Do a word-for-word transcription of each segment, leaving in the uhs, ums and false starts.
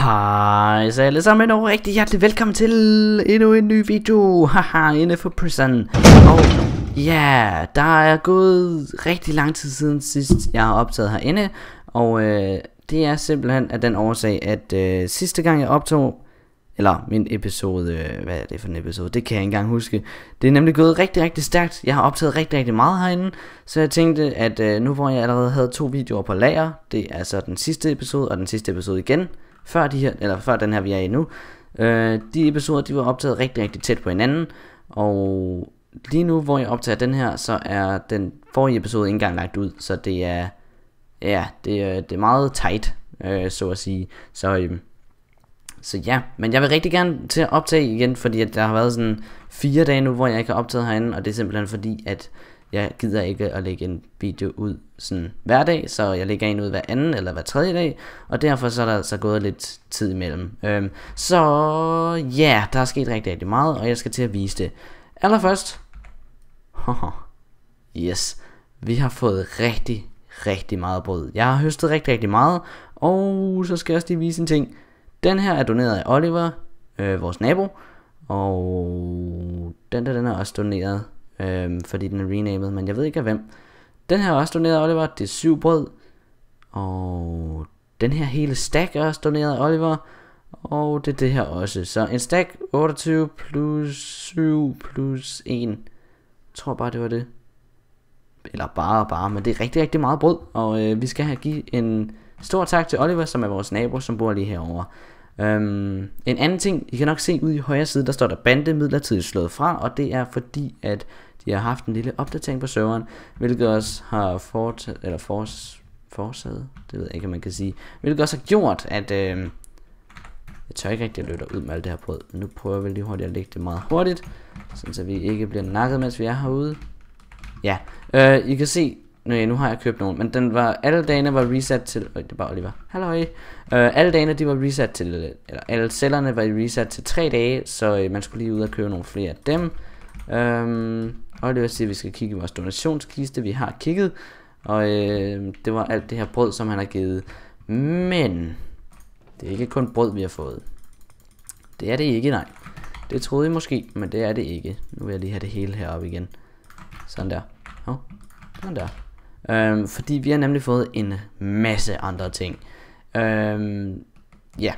Hej så alle sammen og rigtig hjertelig velkommen til endnu en ny video. Haha, inde for prison. Og ja, der er gået rigtig lang tid siden sidst jeg har optaget herinde. Og øh, det er simpelthen af den årsag at øh, sidste gang jeg optog, eller min episode, øh, hvad er det for en episode, det kan jeg ikke engang huske. Det er nemlig gået rigtig rigtig stærkt. Jeg har optaget rigtig rigtig meget herinde. Så jeg tænkte at øh, nu hvor jeg allerede havde to videoer på lager, det er altså den sidste episode og den sidste episode igen, før de her, eller før den her vi er i nu, øh, de episoder de var optaget rigtig rigtig tæt på hinanden. Og lige nu hvor jeg optager den her, så er den forrige episode ikke engang lagt ud. Så det er, ja, det er, det er meget tight, øh, så at sige. Så øh, Så ja, men jeg vil rigtig gerne til at optage igen, fordi at der har været sådan fire dage nu, hvor jeg ikke har optaget herinde. Og det er simpelthen fordi, at jeg gider ikke at lægge en video ud sådan hver dag. Så jeg lægger en ud hver anden eller hver tredje dag. Og derfor så er der så gået lidt tid imellem. øhm, Så ja, yeah, der er sket rigtig rigtig meget, og jeg skal til at vise det. Allerførst yes, vi har fået rigtig rigtig meget brød. Jeg har høstet rigtig rigtig meget. Og så skal jeg også lige vise en ting. Den her er doneret af Oliver, øh, vores nabo. Og den der, den er også doneret, øh, fordi den er renamed, men jeg ved ikke af hvem. Den her er også doneret af Oliver, det er syv brød. Og den her hele stack er også doneret af Oliver. Og det er det her også. Så en stack otteogtyve plus syv plus en. Jeg tror bare det var det. Eller bare bare, men det er rigtig rigtig meget brød. Og øh, vi skal have give en stor tak til Oliver, som er vores nabo, som bor lige herovre. Um, en anden ting, I kan nok se ude i højre side, der står der bande midlertidigt slået fra. Og det er fordi, at de har haft en lille opdatering på serveren, hvilket også har foretaget, eller fors, forsaget, det ved jeg ikke, om man kan sige, hvilket også har gjort, at øh, jeg tør ikke rigtig at løbe ud med alt det her brød. Men nu prøver vi lige hurtigt at lægge det meget hurtigt, sådan så vi ikke bliver nakket, mens vi er herude. Ja, øh, I kan se. Nej, nu har jeg købt nogen, men den var, alle dagene var reset til, øh, det var Oliver, halløj, øh, alle dagene de var reset til, eller alle cellerne var reset til tre dage, så øh, man skulle lige ud og købe nogle flere af dem. øhm, Oliver siger, at vi skal kigge i vores donationskiste, vi har kigget, og øh, det var alt det her brød, som han har givet, men det er ikke kun brød, vi har fået. Det er det ikke, nej, det troede I måske, men det er det ikke. Nu vil jeg lige have det hele heroppe igen, sådan der, oh, sådan der. Øhm, fordi vi har nemlig fået en masse andre ting. øhm, Ja,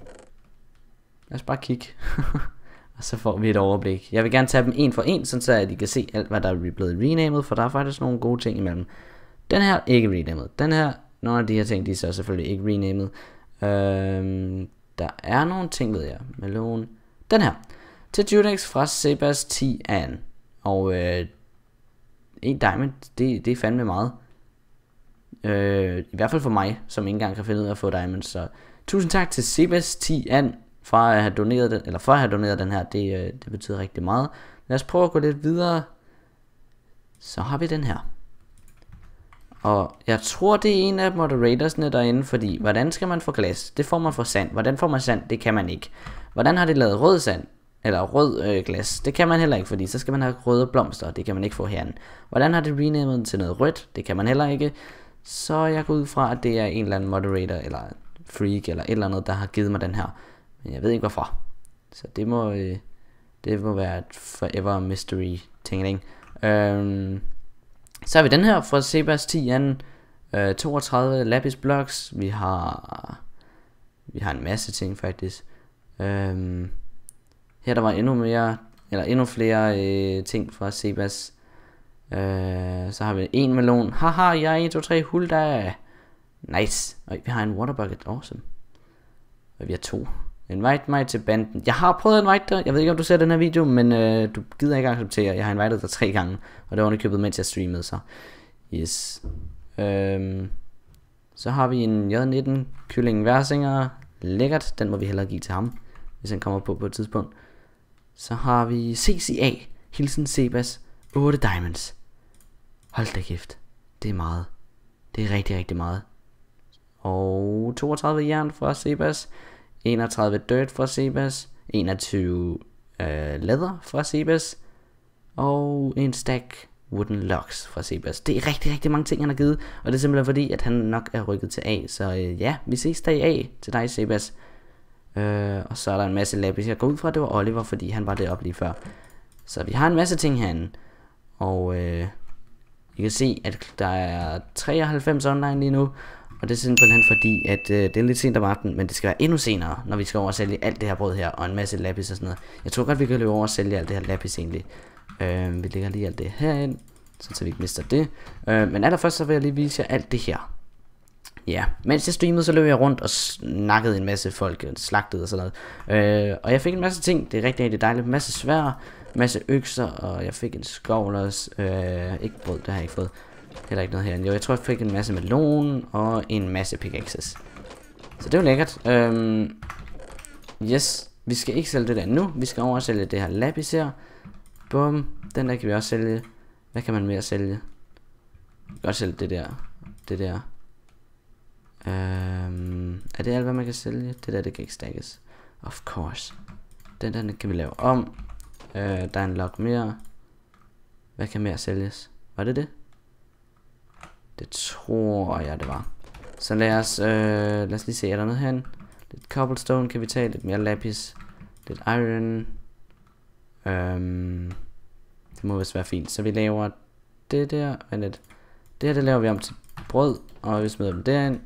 lad os bare kigge. Og så får vi et overblik. Jeg vil gerne tage dem en for en, sådan så at I kan se alt hvad der er blevet renamed. For der er faktisk nogle gode ting imellem. Den her ikke renamed. Den her, nogle af de her ting, de er så selvfølgelig ikke renamed. øhm, Der er nogle ting ved jeg. Melon. Den her til Judex fra Sebas ti an. Og øh, en diamond, det, det er fandme meget. øh, I hvert fald for mig, som ikke engang kan finde ud af at få diamonds. Så tusind tak til Sebas ti an for at have doneret den, eller for at have doneret den her. Det, øh, det betyder rigtig meget. Lad os prøve at gå lidt videre. Så har vi den her. Og jeg tror det er en af moderatorsne derinde. Fordi hvordan skal man få glas? Det får man fra sand. Hvordan får man sand? Det kan man ikke. Hvordan har det lavet rød sand? Eller rød øh, glas, det kan man heller ikke, fordi så skal man have røde blomster, det kan man ikke få herinde. Hvordan har det renamet til noget rødt? Det kan man heller ikke. Så jeg går ud fra, at det er en eller anden moderator, eller freak, eller et eller andet, der har givet mig den her. Men jeg ved ikke hvorfor. Så det må, øh, det må være et forever mystery ting. øhm, Så har vi den her fra Sebas ti an, øh, toogtredive lapis blocks. Vi har, vi har en masse ting faktisk. øhm, Her der var endnu mere, eller endnu flere øh, ting fra Sebas. øh, Så har vi en melon. Haha, jeg er en, to, tre, hulda. Nice. Og vi har en water bucket, awesome. Og vi har to. Invite mig til banden. Jeg har prøvet at invite dig. Jeg ved ikke om du ser den her video, men øh, du gider ikke acceptere. Jeg har invitet dig tre gange, og det var underkøbet mens jeg streamede. Så yes. øhm, Så har vi en J nitten kylling Versinger. Lækkert, den må vi hellere give til ham, hvis han kommer på på et tidspunkt. Så har vi C C A, hilsen Sebas, otte diamonds. Hold da kæft, det er meget. Det er rigtig rigtig meget. Og toogtredive jern fra Sebas, enogtredive dirt fra Sebas, enogtyve øh, læder fra Sebas, og en stack wooden logs fra Sebas. Det er rigtig rigtig mange ting han har givet, og det er simpelthen fordi at han nok er rykket til A. Så øh, ja, vi ses der i A til dig Sebas. øh, Og så er der en masse lapis. Jeg går ud fra at det var Oliver, fordi han var deroppe lige før. Så vi har en masse ting herinde. Og øh, I kan se at der er treoghalvfems online lige nu. Og det er simpelthen fordi at øh, det er lidt sent om aftenen. Men det skal være endnu senere, når vi skal over og sælge alt det her brød her. Og en masse lapis og sådan noget. Jeg tror godt vi kan løbe over og sælge alt det her lapis egentlig. øh, Vi lægger lige alt det herind, så vi ikke mister det. øh, Men allerførst så vil jeg lige vise jer alt det her. Ja, mens jeg streamede, så løb jeg rundt og snakkede en masse folk, slagtede og sådan noget. øh, Og jeg fik en masse ting, det er rigtig, rigtig dejligt. En masse svær, en masse økser, og jeg fik en skovl også. øh, Ikke brød, det har jeg ikke fået. Heller ikke noget herinde. Jo, jeg tror jeg fik en masse melon og en masse pickaxes. Så det var lækkert. øhm, Yes, vi skal ikke sælge det der nu. Vi skal over og sælge det her lapis her. Bum, den der kan vi også sælge. Hvad kan man mere sælge? Vi kan godt sælge det der. Det der. Øhm, er det alt hvad man kan sælge? Det der det kan ikke stakkes. Of course. Den der den kan vi lave om. øh, Der er en log mere. Hvad kan mere sælges? Var det det? Det tror jeg det var. Så lad os øh, Lad os lige se, er der noget herinde? Lidt cobblestone kan vi tage. Lidt mere lapis. Lidt iron. øhm, Det må vist være fint. Så vi laver det der. Vent lidt. Det her det laver vi om til brød. Og vi smider dem derind.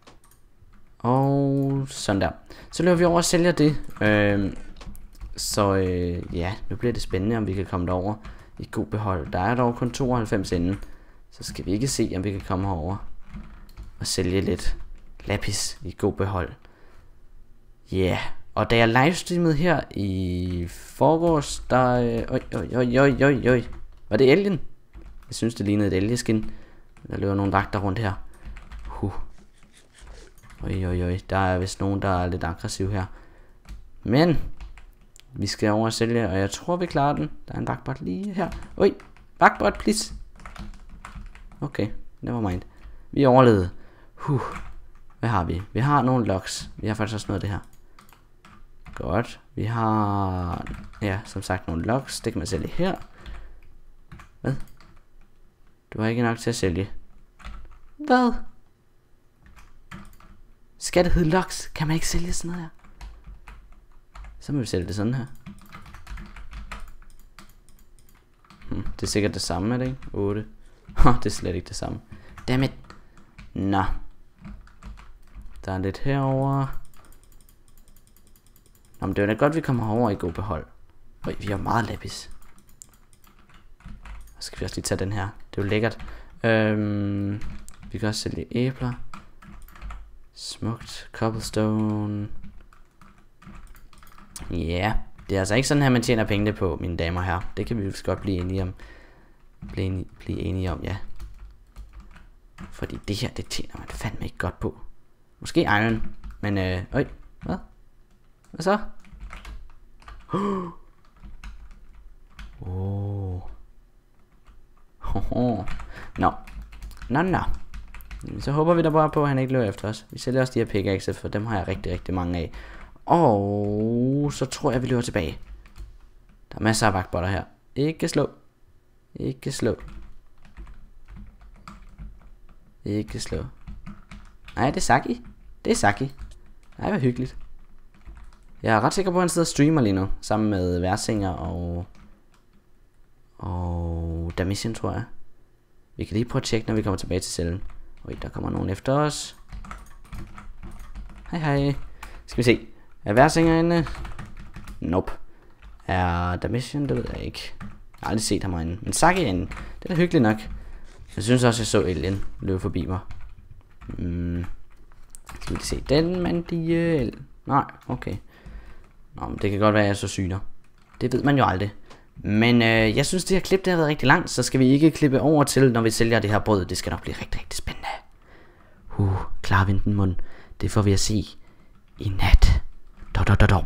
Og sådan der. Så løber vi over og sælger det. øhm, Så øh, ja, nu bliver det spændende om vi kan komme derover i god behold. Der er dog kun tooghalvfems inden. Så skal vi ikke se om vi kan komme herover og sælge lidt lapis i god behold. Ja, yeah. Og da jeg livestreamede her i forgårs, der øh, øj, øj, øj, øj, øj. Var det alien? Jeg synes det lignede et alien. Der løber nogle vagter rundt her. Huh. Øj, øj, øj. Der er vist nogen der er lidt aggressiv her. Men vi skal over og sælge, og jeg tror vi klarer den. Der er en vagtbot lige her. Øj, vagtbot please. Okay, never mind. Vi overlevede. Huh. Hvad har vi? Vi har nogle logs. Vi har faktisk også noget af det her. Godt. Vi har, ja, som sagt nogle logs. Det kan man sælge her. Hvad? Du har ikke nok til at sælge. Hvad? Skal det hedde logs? Kan man ikke sælge sådan noget her? Så må vi sælge det sådan her. Hmm, det er sikkert det samme, er det ikke? otte. Det er slet ikke det samme. Dammit. Nå. Der er lidt herovre. Nå, men det er jo da godt, vi kommer herover i god behold. Øj, vi har meget lapis. Så skal vi også lige tage den her. Det er jo lækkert. Øhm, vi kan også sælge æbler. Smukt. Cobblestone. Ja. Yeah. Det er altså ikke sådan her, man tjener penge på, mine damer her. Det kan vi jo godt blive enige om. Blive enige, blive enige om, ja. Fordi det her, det tjener man fandme ikke godt på. Måske iron. Men øh, øj, hvad? Hvad så? Åh. Oh. Oh. Nå. Nå, nå. Så håber vi da bare på, at han ikke løber efter os. Vi sælger også de her pickaxes, for dem har jeg rigtig, rigtig mange af. Og så tror jeg, vi løber tilbage. Der er masser af vagtbotter her. Ikke slå. Ikke slå. Ikke slå. Nej, det er Saki. Det er Saki. Nej, hvor hyggeligt. Jeg er ret sikker på, at han sidder og streamer lige nu. Sammen med Versinger og... Og... Damisien, tror jeg. Vi kan lige prøve at tjekke, når vi kommer tilbage til cellen. Oj, der kommer nogen efter os. Hej, hej. Skal vi se. Er Versinger inde? Nope. Er Damisien? Det ved jeg ikke. Jeg har aldrig set ham herinde. Men Saki er inde. Det er da hyggeligt nok. Jeg synes også, jeg så alien løbe forbi mig. Mm. Skal vi lige se. Den mandiel. Nej, okay. Nå, men det kan godt være, at jeg så syner. Det ved man jo aldrig. Men øh, jeg synes, det her klip det har været rigtig langt. Så skal vi ikke klippe over til, når vi sælger det her brød. Det skal nok blive rigtig, rigtig spændende. Uh, klar vinden mund. Det får vi at se i nat. Da, da, da, da.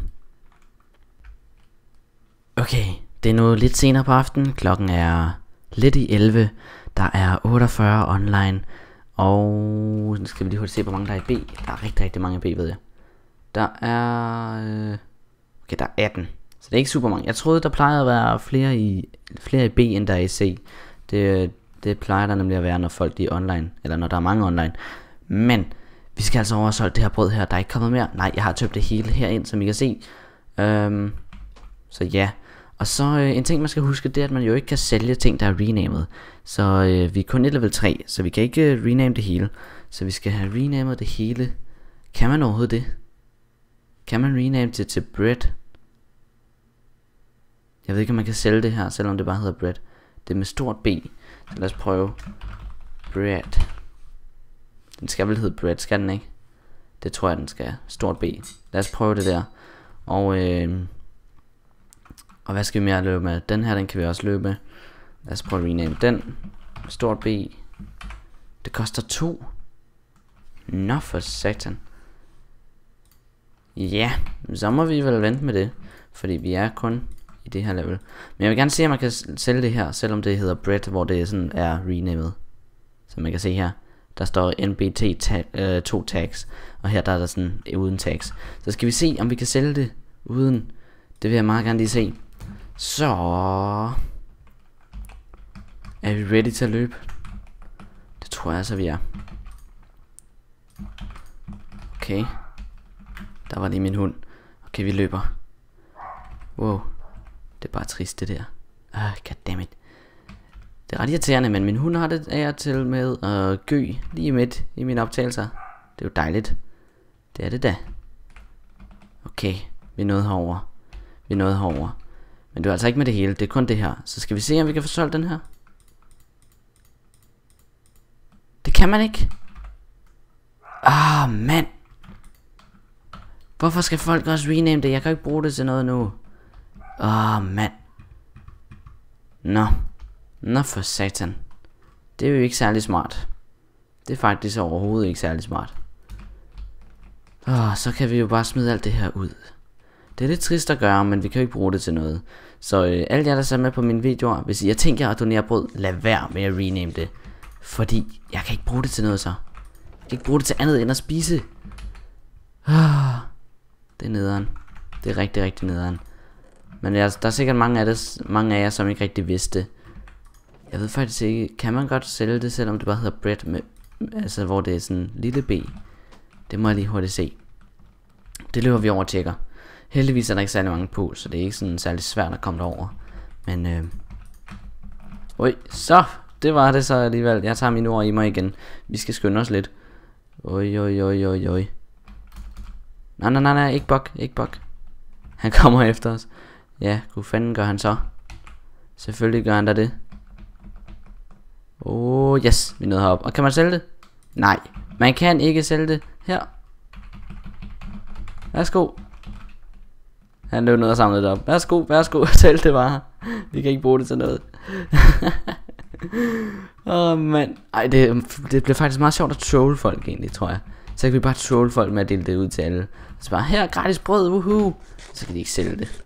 Okay, det er nu lidt senere på aftenen. Klokken er lidt i elleve. Der er otteogfyrre online. Og nu skal vi lige hurtigt se, hvor mange der er i B. Der er rigtig, rigtig mange i B, ved jeg. Der er... Øh, okay, der er atten. Så det er ikke super mange. Jeg troede, der plejede at være flere i, flere i B, end der er i C. Det, det plejer der nemlig at være, når folk de er online. Eller når der er mange online. Men Vi skal altså over og solgt det her brød her. Der er ikke kommet mere. Nej, jeg har tømt det hele herind, som I kan se. øhm, Så ja. Og så øh, en ting man skal huske, det er at man jo ikke kan sælge ting der er renamet. Så øh, vi er kun i level tre, så vi kan ikke øh, rename det hele. Så vi skal have renamet det hele. Kan man overhovedet det? Kan man rename det til bread? Jeg ved ikke om man kan sælge det her, selvom det bare hedder bread. Det er med stort B. Så lad os prøve. Bread. Den skal vel hedde bread, skal den ikke? Det tror jeg den skal. Stort B. Lad os prøve det der. Og øh, Og hvad skal vi mere løbe med? Den her, den kan vi også løbe med. Lad os prøve at rename den. Stort B. Det koster to. Nå for satan. Ja, så må vi vel vente med det. Fordi vi er kun i det her level. Men jeg vil gerne se om man kan sælge det her, selvom det hedder bread, hvor det sådan er renamet. Som man kan se her. Der står N B T tag, øh, to tags. Og her der er der sådan uden tags. Så skal vi se om vi kan sælge det uden. Det vil jeg meget gerne lige se. Så er vi ready til at løbe? Det tror jeg altså vi er. Okay. Der var lige min hund. Okay, vi løber. Wow. Det er bare trist det der. Ah, goddammit. Det er ret irriterende, men min hund har det af til med at gø lige midt i mine optagelser. Det er jo dejligt. Det er det da. Okay, vi er nået herover. Vi er nået herover. Men det er altså ikke med det hele, det er kun det her. Så skal vi se om vi kan få solgt den her. Det kan man ikke. Ah, mand. Hvorfor skal folk også rename det? Jeg kan ikke bruge det til noget nu. Ah, mand. Nå. Nå for satan. Det er jo ikke særlig smart. Det er faktisk overhovedet ikke særlig smart. Åh, så kan vi jo bare smide alt det her ud. Det er lidt trist at gøre, men vi kan jo ikke bruge det til noget. Så øh, alle jer der ser med på mine videoer, hvis I har tænkt jer at donere brød, lad være med at rename det. Fordi jeg kan ikke bruge det til noget så. Jeg kan ikke bruge det til andet end at spise. Ah, det er nederen. Det er rigtig rigtig nederen. Men ja, der er sikkert mange af, det, mange af jer som ikke rigtig vidste. Jeg ved faktisk ikke, kan man godt sælge det, selvom det bare hedder bread med, altså hvor det er sådan lille b. Det må jeg lige hurtigt se. Det løber vi over og tjekker. Heldigvis er der ikke særlig mange på, så det er ikke sådan særlig svært at komme derover. Men øh... Oj, så det var det så alligevel. Jeg tager mine ord i mig igen. Vi skal skynde os lidt. Oj, oj, oj, oj, oj. Nej, nej, nej, nej, ikke bok, ikke bok. Han kommer efter os. Ja, hvad fanden gør han så? Selvfølgelig gør han da det. Åh, oh, yes, vi er nået herop. Og kan man sælge det? Nej, man kan ikke sælge det. Her. Værsgo. Han løb ned og samlede det op. Værsgo, værsgo, sælg det bare. Vi kan ikke bruge det til noget. Åh, oh, mand. Ej, det, det blev faktisk meget sjovt at trolle folk egentlig, tror jeg. Så kan vi bare trolle folk med at dele det ud til alle. Så bare, her, gratis brød, woohoo. Så kan de ikke sælge det.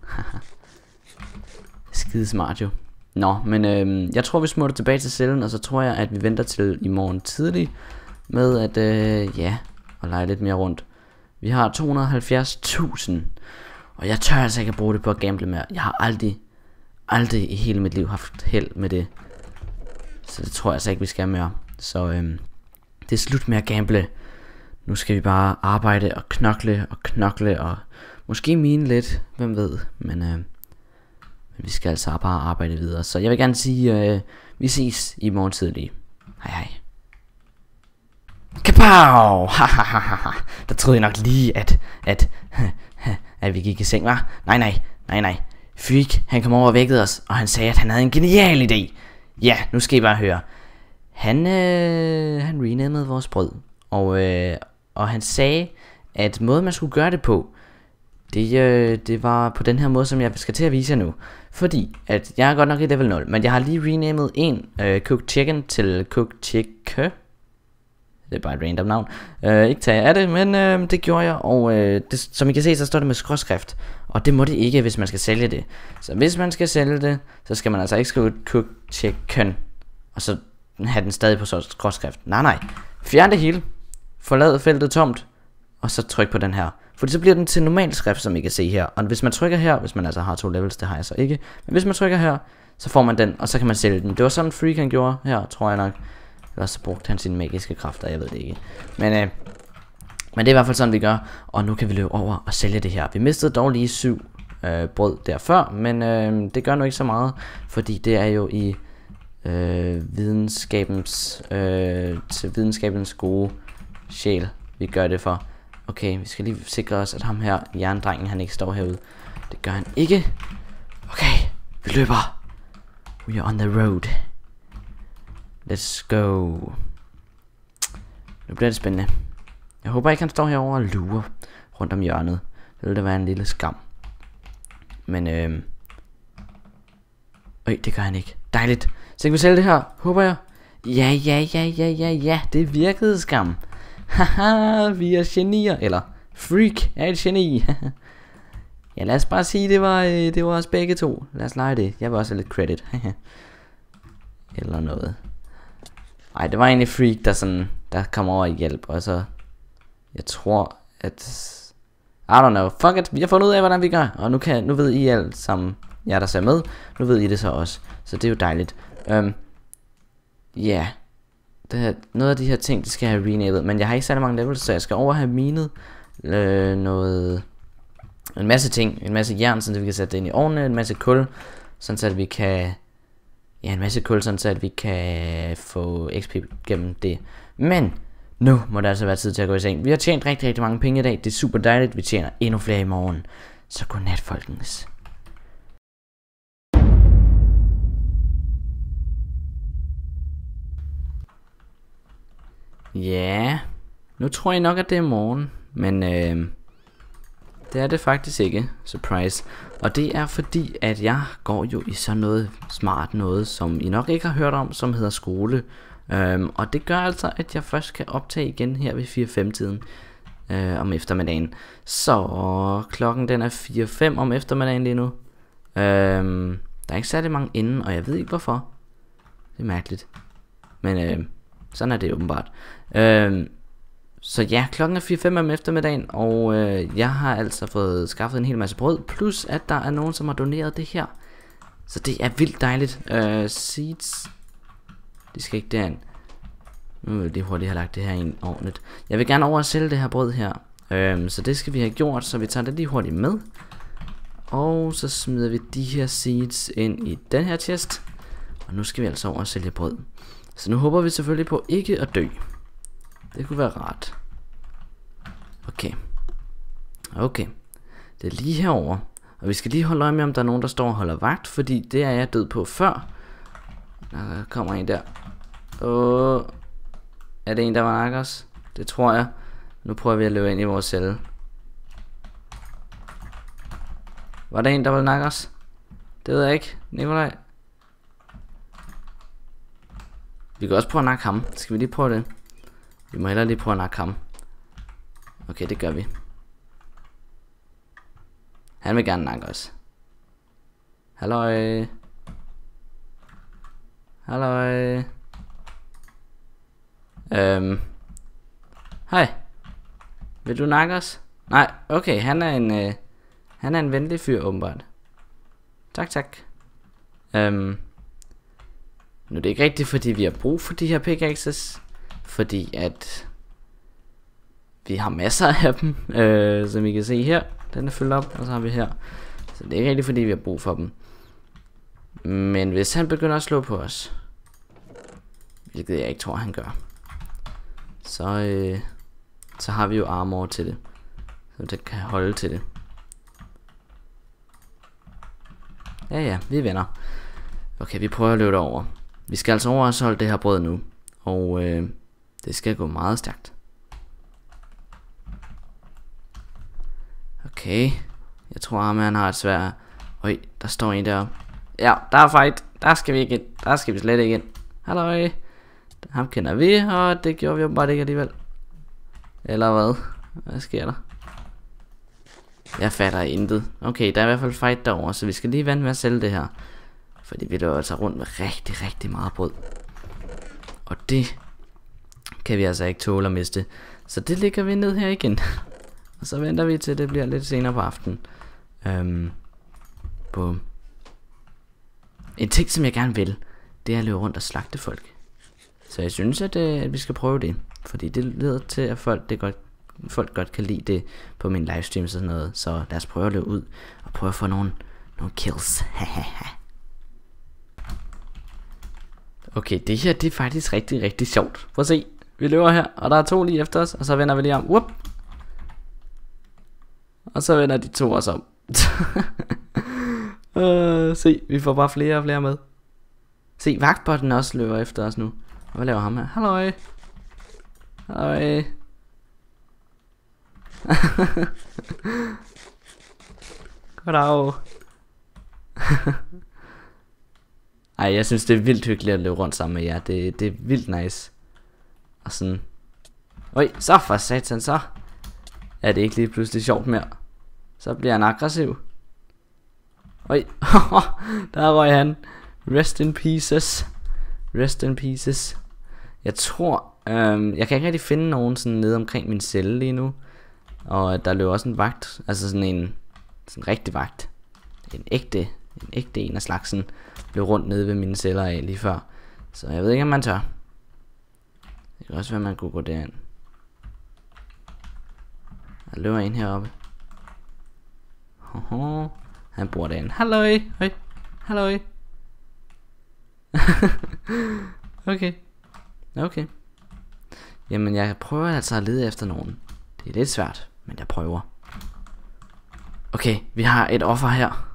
Skide smart jo. Nå, men øh, jeg tror vi smutter tilbage til cellen. Og så tror jeg at vi venter til i morgen tidlig med at, øh, ja, at lege lidt mere rundt. Vi har to hundrede og halvfjerds tusind. Og jeg tør altså ikke at bruge det på at gamble mere. Jeg har aldrig, aldrig i hele mit liv haft held med det. Så det tror jeg altså ikke vi skal mere. Så øh, det er slut med at gamble. Nu skal vi bare arbejde og knokle og knokle og måske mine lidt, hvem ved. Men, øh, men vi skal altså bare arbejde videre. Så jeg vil gerne sige, øh, vi ses i morgen tidlig. Hej hej. Kapow! Der troede jeg nok lige at, at, at vi gik i seng, var? Nej nej, nej nej. Freak, han kom over og vækkede os, og han sagde at han havde en genial idé. Ja, nu skal I bare høre. Han, øh, han renamede vores brød. Og, øh, og han sagde, at måden man skulle gøre det på, det, øh, det var på den her måde, som jeg skal til at vise jer nu. Fordi, at jeg er godt nok i level nul, men jeg har lige renamet en øh, cooked chicken til cooked chicken. Det er bare et random navn. øh, Ikke tage af det, men øh, det gjorde jeg. Og øh, det, som I kan se, så står det med skråskrift. Og det må det ikke, hvis man skal sælge det. Så hvis man skal sælge det, så skal man altså ikke skrive cooked chicken og så have den stadig på skråskrift. Nej nej, fjern det hele. Forlad feltet tomt. Og så tryk på den her. Fordi så bliver den til normal skrift, som I kan se her. Og hvis man trykker her, hvis man altså har to levels, det har jeg så ikke. Men hvis man trykker her, så får man den, og så kan man sælge den. Det var sådan Freak han gjorde her, tror jeg nok. Eller så brugte han sine magiske kræfter, jeg ved det ikke. Men øh, Men det er i hvert fald sådan vi gør. Og nu kan vi løbe over og sælge det her. Vi mistede dog lige syv øh, brød der før, men øh, det gør nu ikke så meget, fordi det er jo i øh, videnskabens øh, til videnskabens gode sjæl vi gør det for. Okay, vi skal lige sikre os, at ham her jerndrengen han ikke står herude. Det gør han ikke. Okay, vi løber. We are on the road. Let's go. Nu bliver det spændende. Jeg håber ikke han står herovre og lurer rundt om hjørnet. Det ville da være en lille skam. Men øh... Øj, det gør han ikke. Dejligt. Så kan vi sælge det her, håber jeg. Ja, ja, ja, ja, ja, ja. Det virkede skam. Haha, vi er genier. Eller, freak er et geni. Ja, lad os bare sige, det var, øh, det var os begge to. Lad os lege det. Jeg vil også have lidt credit. Eller noget. Ej, det var egentlig freak, der sådan, der kom over i hjælp. Og så, jeg tror, at... I don't know, fuck it, vi har fundet ud af, hvordan vi gør. Og nu, kan, nu ved I alt sammen, jer der ser med. Nu ved I det så også. Så det er jo dejligt. um, Ja yeah. Noget af de her ting, det skal jeg have renamet. Men jeg har ikke særlig mange levels, så jeg skal over have minet øh, noget... En masse ting, en masse jern, så vi kan sætte det ind i ovnen. En masse kul, sådan så at vi kan... Ja, en masse kul, sådan så at vi kan få X P gennem det. Men nu må det altså være tid til at gå i seng. Vi har tjent rigtig, rigtig mange penge i dag. Det er super dejligt. Vi tjener endnu flere i morgen. Så godnat, folkens. Ja, nu tror jeg nok, at det er morgen. Men øh, det er det faktisk ikke. Surprise. Og det er fordi, at jeg går jo i sådan noget smart noget, som I nok ikke har hørt om, som hedder skole. Um, og det gør altså, at jeg først kan optage igen her ved fire fem tiden uh, om eftermiddagen. Så klokken den er fire fem om eftermiddagen lige nu. um, Der er ikke særlig mange inden, og jeg ved ikke hvorfor. Det er mærkeligt. Men uh, sådan er det åbenbart. um, Så ja, klokken er fire fem om eftermiddagen. Og uh, jeg har altså fået skaffet en hel masse brød. Plus at der er nogen, som har doneret det her. Så det er vildt dejligt. uh, Seeds. De skal ikke derind. Nu vil de hurtigt have lagt det her ind ordentligt. Jeg vil gerne over at sælge det her brød her. øhm, Så det skal vi have gjort. Så vi tager det lige hurtigt med. Og så smider vi de her seeds ind i den her chest. Og nu skal vi altså over at sælge brød. Så nu håber vi selvfølgelig på ikke at dø. Det kunne være rart. Okay. Okay. Det er lige herover. Og vi skal lige holde øje med, om der er nogen, der står og holder vagt. Fordi det er jeg død på før. Der kommer en der. Åh, er det en, der var nakker os? Det tror jeg. Nu prøver vi at løbe ind i vores celle. Var der en, der ville nakke os? Det ved jeg ikke. Nikolaj. Vi kan også prøve at nakke ham. Skal vi lige prøve det? Vi må hellere lige prøve at nakke ham. Okay, det gør vi. Han vil gerne nakke os. Halløj. Halløj. Øhm. Hej. Vil du nakke os? Nej, okay, han er en øh, han er en venlig fyr åbenbart. Tak, tak. Øhm. Nu er det ikke rigtigt, fordi vi har brug for de her pickaxes. Fordi at vi har masser af dem, øh, som I kan se her. Den er fyldt op, og så har vi her. Så det er ikke rigtigt, fordi vi har brug for dem. Men hvis han begynder at slå på os, hvilket jeg ikke tror han gør, så, øh, så har vi jo armor til det, så det kan holde til det. Ja ja, vi er venner. Okay, vi prøver at løbe over. Vi skal altså over og solde det her brød nu. Og øh, det skal gå meget stærkt. Okay, jeg tror at han har et svært. Øj, der står en der. Ja, der er fight. Der skal vi ikke ind. Der skal vi slet ikke ind. Halløj. Ham kender vi, og det gjorde vi jo bare ikke alligevel. Eller hvad? Hvad sker der? Jeg fatter intet. Okay, der er i hvert fald fight derovre, så vi skal lige vente med at sælge det her. Fordi vi løber altså rundt med rigtig, rigtig meget brød. Og det kan vi altså ikke tåle at miste. Så det ligger vi ned her igen. Og så venter vi til det bliver lidt senere på aftenen. Øhm, på en ting som jeg gerne vil, det er at løbe rundt og slagte folk. Så jeg synes at, øh, at vi skal prøve det. Fordi det leder til at folk det godt folk godt kan lide det på min livestream og sådan noget. Så lad os prøve at løbe ud og prøve at få nogle, nogle kills. Okay, det her det er faktisk rigtig, rigtig sjovt. Prøv at se, vi løber her, og der er to lige efter os, og så vender vi lige om. Whoop. Og så vender de to os om. uh, se, vi får bare flere og flere med. Se, vagtbotten også løber efter os nu. Hvad laver ham her? Halløj. Halløj. Goddag. Ej, jeg synes det er vildt hyggeligt at løbe rundt sammen med jer. Det, det er vildt nice. Og sådan. Oj, så for satan, så er det ikke lige pludselig sjovt mere. Så bliver han aggressiv. Oj, der røg han. Rest in pieces. Rest in pieces. Jeg tror, øhm, jeg kan ikke rigtig finde nogen sådan nede omkring min celle lige nu. Og der løber også en vagt. Altså sådan en sådan en rigtig vagt. En ægte, en ægte en af slagsen løb rundt nede ved mine celler af lige før. Så jeg ved ikke om man tør. Det kan også være man kunne gå derind. Der løber en heroppe. Hoho. Han bor derinde. Halløj. Hej. Halløj. Okay. Okay. Jamen jeg prøver altså at lede efter nogen. Det er lidt svært, men jeg prøver. Okay, vi har et offer her.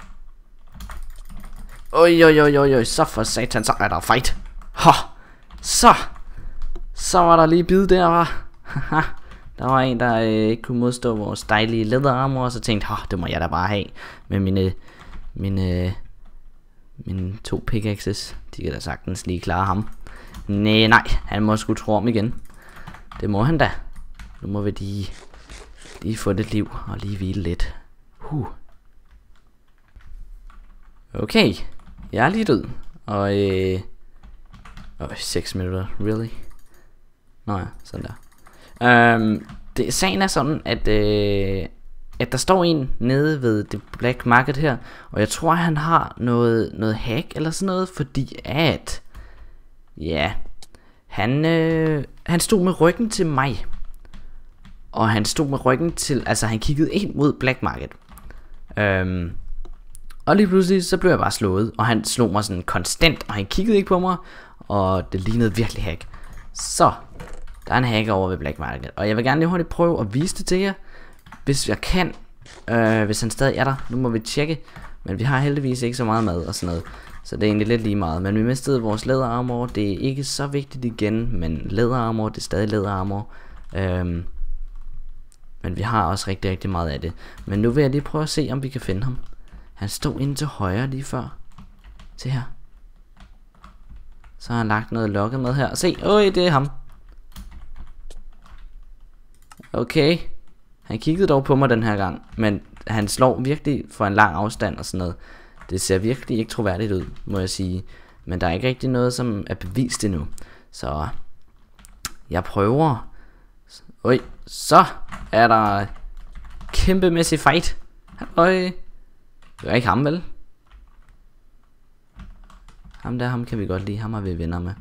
Oj, oj, oj, oj, oj, så for satan, så er der fight. Ha, så. Så var der lige bid der, var. Der var en, der øh, ikke kunne modstå vores dejlige læderarmor, og så tænkte, ha, det må jeg da bare have. Med mine, mine, mine to pickaxes. De kan da sagtens lige klare ham. Næh, nej, han må sgu tro om igen. Det må han da. Nu må vi lige, lige få lidt liv og lige hvile lidt. Huh. Okay, jeg er lige død. Og øh, øh seks minutter, really? Nå ja, sådan der. Um, det, sagen er sådan, at, øh, at der står en nede ved det Black Market her. Og jeg tror, han har noget, noget hack eller sådan noget, fordi at... Ja, han, øh, han stod med ryggen til mig. Og han stod med ryggen til, altså han kiggede ind mod Black Market. Um, og lige pludselig så blev jeg bare slået. Og han slog mig sådan konstant, og han kiggede ikke på mig. Og det lignede virkelig hack. Så, der er en hack over ved Black Market. Og jeg vil gerne lige hurtigt prøve at vise det til jer, hvis jeg kan. øh, Hvis han stadig er der, nu må vi tjekke. Men vi har heldigvis ikke så meget mad og sådan noget, så det er egentlig lidt lige meget. Men vi mistede vores læderarmor. Det er ikke så vigtigt igen, men læderarmor, det er stadig læderarmor. øhm, Men vi har også rigtig rigtig meget af det. Men nu vil jeg lige prøve at se om vi kan finde ham. Han stod inde til højre lige før. Se her. Så har han lagt noget lokket med her. Se, øj, det er ham. Okay. Han kiggede dog på mig den her gang, men han slår virkelig for en lang afstand og sådan noget. Det ser virkelig ikke troværdigt ud, må jeg sige. Men der er ikke rigtig noget, som er bevist endnu. Så jeg prøver. Øj, så er der kæmpemæssig fight. Øj. Det er ikke ham, vel? Ham der, ham kan vi godt lide. Ham er vi venner med.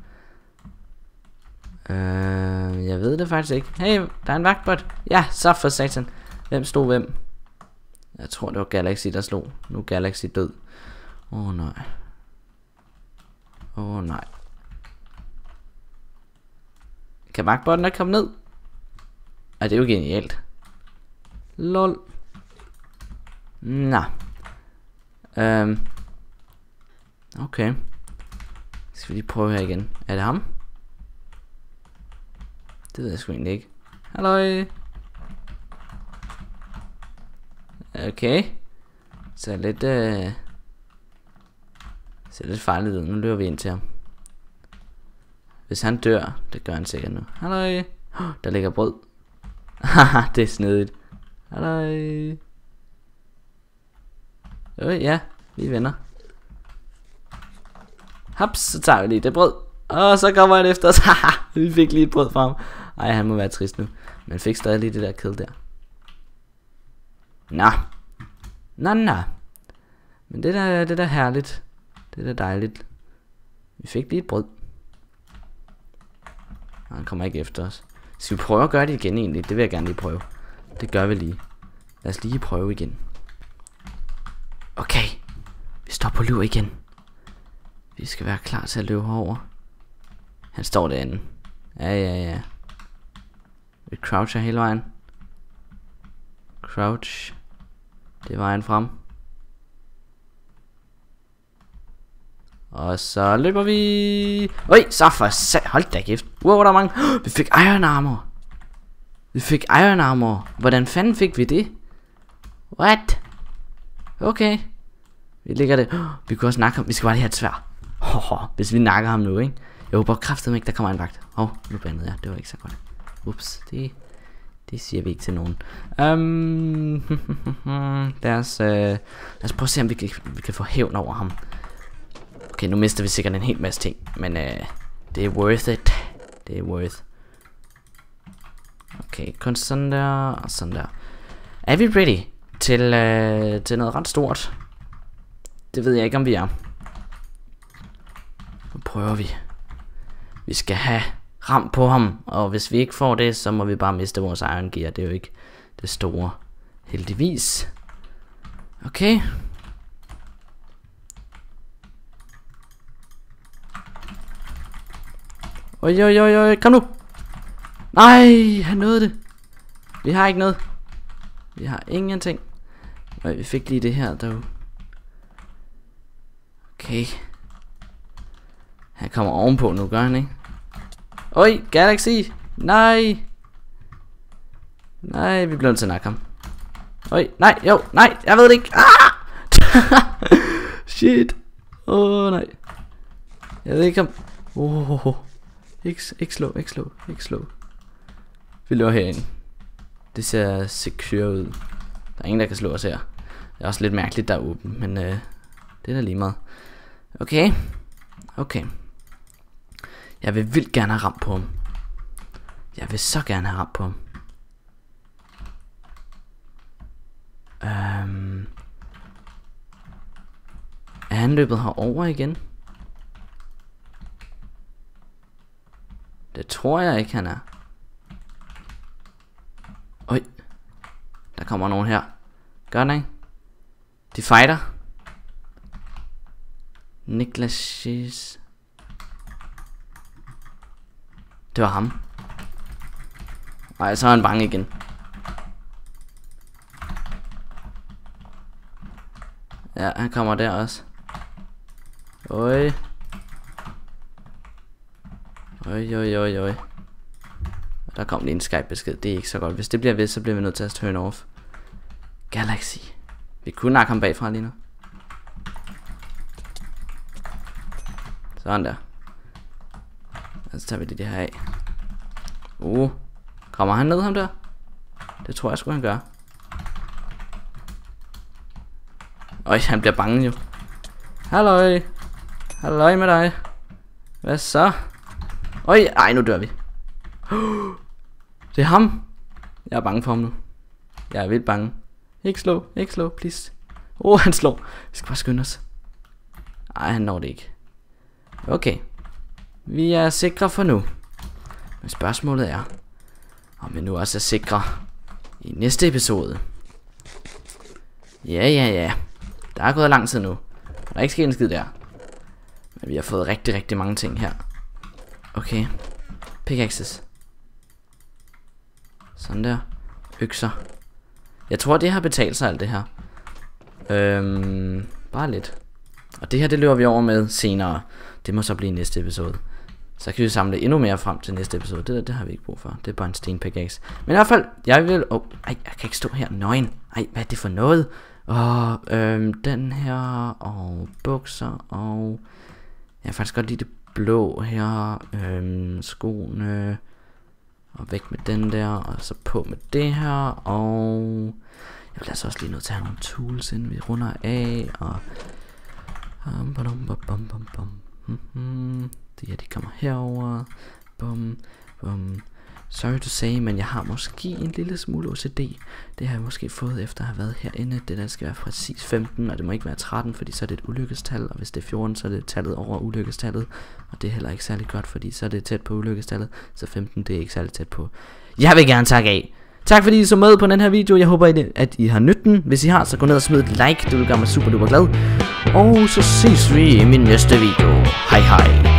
Øh, jeg ved det faktisk ikke. Hey, der er en vagtbot. Ja, så for satan. Hvem stod hvem? Jeg tror det var Galaxy der slog. Nu er Galaxy død. Åh oh, nej. Åh oh, nej. Kan vagtbotten ikke komme ned? Ej, det er jo genialt. Lol. Nå. Øhm. Okay. Skal vi lige prøve her igen. Er det ham? Det ved jeg sgu egentlig ikke. Halløj. Okay. Så lidt øh, ser lidt farligt ud. Nu løber vi ind til ham. Hvis han dør, det gør han sikkert nu. Halløj. Oh, der ligger brød. Haha, det er snedigt. Halløj. Øh, ja, vi er venner. Haps, så tager vi lige det brød. Og så kommer han efter os. Haha, vi fik lige et brød fra ham. Ej, han må være trist nu. Men fik stadig lige det der kill der. Nå. Nå, nå. Men det der, det der herligt. Det der dejligt. Vi fik lige et brød. Og han kommer ikke efter os. Skal vi prøve at gøre det igen egentlig? Det vil jeg gerne lige prøve. Det gør vi lige. Lad os lige prøve igen. Okay. Vi står på lur igen. Vi skal være klar til at løbe herover. Han står derinde. Ja, ja, ja. Vi croucher hele vejen. Crouch. Det er vejen frem. Og så løber vi. Øj, så for sat. Hold da kæft. Wow, der er mange. Vi fik iron armor. Vi fik iron armor. Hvordan fanden fik vi det? What? Okay. Vi ligger det. Vi kan også nakke ham. Vi skal bare lige have et sværd. Hvis vi nakker ham nu, ikke? Jeg håber kraftedeme ikke, der kommer en vagt. Åh, oh, nu bandede jeg. Det var ikke så godt. Ups, det, det siger vi ikke til nogen. Um, lad, os, uh, lad os prøve at se, om vi kan, vi kan få hævn over ham. Okay, nu mister vi sikkert en hel masse ting. Men uh, det er worth it. Det er worth. Okay, kun sådan der og sådan der. Er vi ready til, uh, til noget ret stort? Det ved jeg ikke, om vi er. Nu prøver vi. Vi skal have ram på ham. Og hvis vi ikke får det, så må vi bare miste vores iron gear. Det er jo ikke det store. Heldigvis. Okay. Oj, oj, oj, oj. Kom nu. Nej, han nåede det. Vi har ikke noget. Vi har ingenting. Øj, vi fik lige det her dog. Okay. Han kommer ovenpå nu, gør han ikke? Oj, Galaxy. Nej. Nej, vi bliver nødt til at nakke ham. Oj, nej, jo, nej, jeg ved det ikke. Ah! Shit. Åh, oh, nej. Jeg ved ikke om... Åh, oh, oh. Ikke, ikke slå, ikke slå, ikke slå. Vi løber herinde. Det ser secure ud. Der er ingen, der kan slå os her. Det er også lidt mærkeligt, der er åben, men øh, det er da lige meget. Okay. Okay. Jeg vil vildt gerne have ramt på ham. Jeg vil så gerne have ramt på ham. Øhm. Er han løbet herover igen? Det tror jeg ikke, han er. Øj. Der kommer nogen her. Gør den ikke? De fighter. Niklas Schies. Det var ham. Ej, så er han bange igen. Ja, han kommer der også. Øj. Øj, øj, øj, øj. Der kom lige en Skype besked. Det er ikke så godt. Hvis det bliver ved, så bliver vi nødt til at turn off. Galaxy. Vi kunne nakke ham bagfra lige nu. Sådan der. Og så tager vi det, det her af. Uh. Kommer han ned, ham der? Det tror jeg sgu han gør. Øj, han bliver bange jo. Halløj. Halløj med dig. Hvad så? Øj, ej, nu dør vi. Det er ham. Jeg er bange for ham nu. Jeg er vildt bange. Ikke slå, ikke slå, please. Åh, oh, han slår. Vi skal bare skynde os. Ej, han når det ikke. Okay. Vi er sikre for nu. Men spørgsmålet er, om vi nu også er sikre i næste episode. Ja, ja, ja. Der er gået lang tid nu. Der er ikke sket en skid der. Men vi har fået rigtig, rigtig mange ting her. Okay. Pickaxes. Sådan der. Økser. Jeg tror, det har betalt sig alt det her. Øhm, bare lidt. Og det her, det løber vi over med senere. Det må så blive næste episode. Så kan vi samle endnu mere frem til næste episode. Det der, det har vi ikke brug for. Det er bare en stenpickaxe. Men i hvert fald, jeg vil... Oh, ej, jeg kan ikke stå her nøgen. Ej, hvad er det for noget? Og øhm, den her, og bukser, og... Jeg kan faktisk godt lide det blå her. Øhm, skoene. Og væk med den der, og så på med det her, og... Jeg vil altså også lige nødt til at have nogle tools, inden vi runder af, og... Um, bum, bum, bum, bum, bum. Mm-hmm. De her, de kommer herover. Bum, bum. Sorry to say, men jeg har måske en lille smule O C D. Det har jeg måske fået efter at have været herinde. Det der skal være præcis femten, og det må ikke være tretten, fordi så er det et ulykkestal. Og hvis det er fjorten, så er det tallet over ulykkestallet. Og det er heller ikke særlig godt, fordi så er det tæt på ulykkestallet. Så femten, det er ikke særlig tæt på. Jeg vil gerne takke af. Tak fordi I så med på den her video. Jeg håber, at I har nydt den. Hvis I har, så gå ned og smid et like. Det vil gøre mig super duper glad. Og så ses vi i min næste video. Hej hej.